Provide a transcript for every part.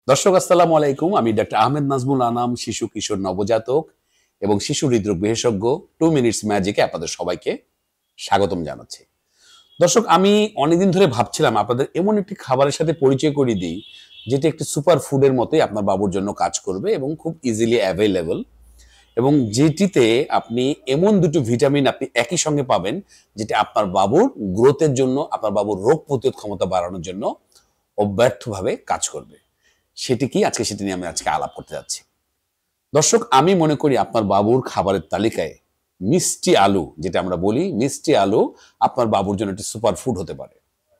দর্শক আসসালামু আলাইকুম। আমি ডাক্তার আহমেদ নাজমুল আনাম, শিশু কিশোর নবজাতক এবং শিশু হৃদরোগ বিশেষজ্ঞ 2 মিনিটস ম্যাজিকে আপনাদের সবাইকে স্বাগতম জানাচ্ছি। দর্শক, আমি অনেকদিন ধরে ভাবছিলাম আপনাদের এমন একটি খাবারের সাথে পরিচয় করিয়ে দিই যেটি একটি সুপার ফুডের মতোই আপনার বাবুর জন্য কাজ করবে এবং খুব ইজিলি অ্যাভেলেবল, এবং যেটিতে আপনি এমন দুটো ভিটামিন আপনি একই সঙ্গে পাবেন যেটা আপনার বাবুর গ্রোথের জন্য, আপনার বাবুর রোগ প্রতিরোধ ক্ষমতা বাড়ানোর জন্য অব্যর্থভাবে কাজ করবে। সেটি কি, আজকে সেটি নিয়ে আমি আজকে আলাপ করতে যাচ্ছি। দর্শক, আমি মনে করি আপনার বাবুর খাবারের তালিকায় মিষ্টি আলু, যেটা আমরা বলি মিষ্টি আলু, আপনার বাবুর জন্য একটি সুপার ফুড হতে পারে।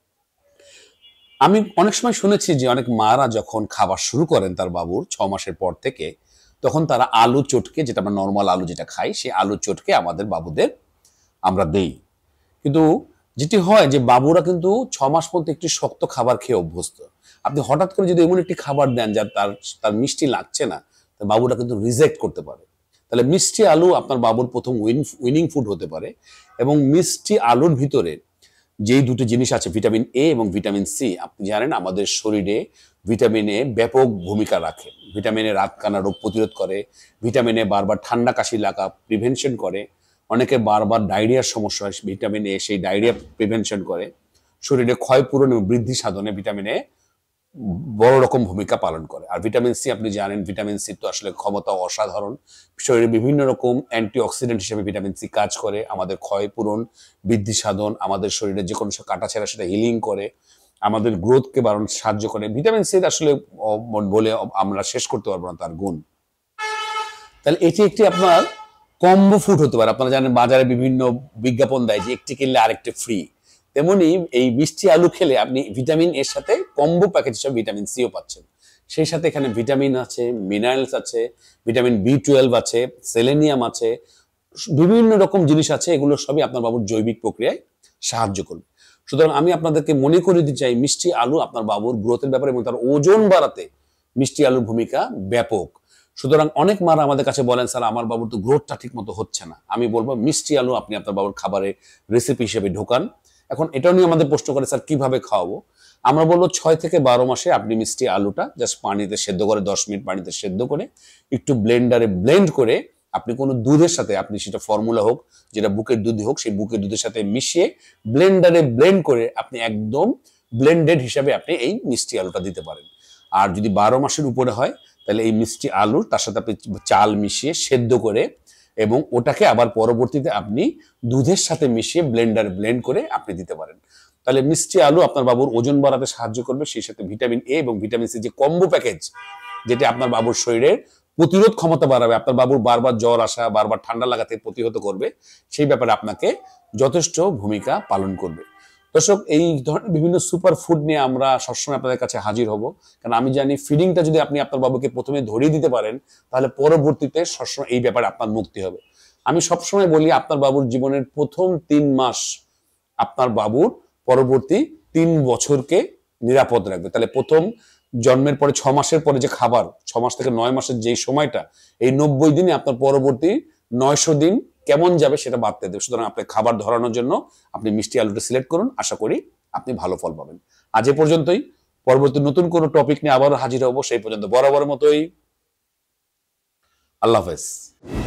আমি অনেক সময় শুনেছি যে অনেক মারা যখন খাবার শুরু করেন তার বাবুর 6 মাসের পর থেকে, তখন তারা আলু চটকে, যেটা আমরা নর্মাল আলু যেটা খাই, সেই আলু চটকে আমাদের বাবুদের আমরা দেই। কিন্তু যেটি হয় যে বাবুরা কিন্তু 6 মাস পর্যন্ত একটি শক্ত খাবার খেয়ে অভ্যস্ত। আপনি হঠাৎ করে যদি এমন একটি খাবার দেন যা তার তার মিষ্টি লাগছে না, বাবুরা কিন্তু রিজেক্ট করতে পারে। তাহলে মিষ্টি আলু আপনার বাবুর প্রথম উইনিং ফুড হতে পারে। এবং মিষ্টি আলুর ভিতরে যেই দুটো জিনিস আছে, ভিটামিন এ এবং ভিটামিন সি, আপনি জানেন আমাদের শরীরে ভিটামিন এ ব্যাপক ভূমিকা রাখে। ভিটামিন এ রাতকানা রোগ প্রতিরোধ করে, ভিটামিন এ বারবার ঠান্ডা কাশি লাগা প্রিভেনশন করে, অনেকে বারবার ডায়রিয়ার সমস্যা হয়, ভিটামিন এ সেই ডায়রিয়া প্রিভেনশন করে, শরীরে ক্ষয়পূরণ এবং বৃদ্ধি সাধনে ভিটামিন এ বড় রকম ভূমিকা পালন করে। আর ভিটামিন সি, আপনি জানেন ভিটামিন সি তো আসলে ক্ষমতা অসাধারণ, শরীরে বিভিন্ন রকম অ্যান্টিঅক্সিডেন্ট হিসেবে ভিটামিন সি কাজ করে, আমাদের ক্ষয়পূরণ, বৃদ্ধি সাধন, আমাদের শরীরে যে কোনো কাটাছেঁড়া সেটা হিলিং করে, আমাদের গ্রোথকে বাড়ানোর সাহায্য করে। ভিটামিন সি আসলে বলে আমরা শেষ করতে পারবো না তার গুণ। তাহলে এটি একটি আপনার কম্বো ফুড হতে পারে। আপনারা জানেন বাজারে বিভিন্ন বিজ্ঞাপন দেয় যে একটি কিনলে আরেকটি ফ্রি, তেমনি এই মিষ্টি আলু খেলে আপনি ভিটামিন এর সাথে কম্বো প্যাকেজ হিসেবে ভিটামিন সিও পাচ্ছেন। সেই সাথে এখানে ভিটামিন আছে, মিনারেলস আছে, ভিটামিন বি12 আছে, সেলেনিয়াম আছে, বিভিন্ন রকম জিনিস আছে। এগুলো সবই আপনার বাবুর জৈবিক প্রক্রিয়ায় সাহায্য করবে। সুতরাং আমি আপনাদেরকে মনে করে দিতে চাই, মিষ্টি আলু আপনার বাবুর গ্রোথের ব্যাপারে এবং তার ওজন বাড়াতে মিষ্টি আলুর ভূমিকা ব্যাপক। সুতরাং অনেক মারা আমাদের কাছে বলেন, স্যার আমার বাবুর তো গ্রোথটা ঠিক মতো হচ্ছে না। আমি বলবো মিষ্টি আলু আপনি আপনার বাবুর খাবারের রেসিপি হিসেবে ঢোকান। এখন এটাও নিয়ে আমাদের প্রশ্ন করে, স্যার কিভাবে খাওয়াবো? আমরা বলবো 6 থেকে 12 মাসে আপনি মিষ্টি আলুটা জাস্ট পানিতে সেদ্ধ করে, 10 মিনিট পানিতে সেদ্ধ করে, একটু ব্লেন্ডারে ব্লেন্ড করে, আপনি কোনো দুধের সাথে, আপনি সেটা ফর্মুলা হোক, যেটা বুকের দুধ হোক, সেই বুকের দুধের সাথে মিশিয়ে ব্লেন্ডারে ব্লেন্ড করে আপনি একদম ব্লেন্ডেড হিসাবে আপনি এই মিষ্টি আলুটা দিতে পারেন। আর যদি 12 মাসের উপরে হয়, তাহলে এই মিষ্টি আলু তার সাথে আপনি চাল মিশিয়ে সেদ্ধ করে, এবং ওটাকে আবার পরবর্তীতে আপনি দুধের সাথে মিশিয়ে ব্লেন্ডার ব্লেন্ড করে আপনি দিতে পারেন। তাহলে মিষ্টি আলু আপনার বাবুর ওজন বাড়াতে সাহায্য করবে, সেই সাথে ভিটামিন এ এবং ভিটামিন সি যে কম্বো প্যাকেজ, যেটা আপনার বাবুর শরীরের প্রতিরোধ ক্ষমতা বাড়াবে, আপনার বাবুর বারবার জ্বর আসা, বারবার ঠান্ডা লাগা থেকে প্রতিহত করবে, সেই ব্যাপারে আপনাকে যথেষ্ট ভূমিকা পালন করবে। দর্শক, এই ধরনের বিভিন্ন সুপার ফুড নিয়ে আমরা সবসময় আপনাদের কাছে হাজির হব, কারণ আমি জানি ফিডিংটা যদি আপনি আপনার বাবুকে প্রথমে ধরিয়ে দিতে পারেন, তাহলে পরবর্তীতে সবসময় এই ব্যাপারে আপনার মুক্তি হবে। আমি সবসময় বলি, আপনার বাবুর জীবনের প্রথম 3 মাস আপনার বাবুর পরবর্তী 3 বছরকে নিরাপদ রাখবে। তাহলে প্রথম জন্মের পরে 6 মাসের পরে যে খাবার, 6 মাস থেকে 9 মাসের যেই সময়টা, এই 90 দিনে আপনার পরবর্তী 900 দিন কেমন যাবে সেটা বাড়তে দেবে। সুতরাং আপনি খাবার ধরানোর জন্য আপনি মিষ্টি আলুটা সিলেক্ট করুন, আশা করি আপনি ভালো ফল পাবেন। আজ এ পর্যন্তই। পরবর্তী নতুন কোনো টপিক নিয়ে আবারও হাজির হব। সেই পর্যন্ত বরাবর মতোই আল্লাহ হাফেজ।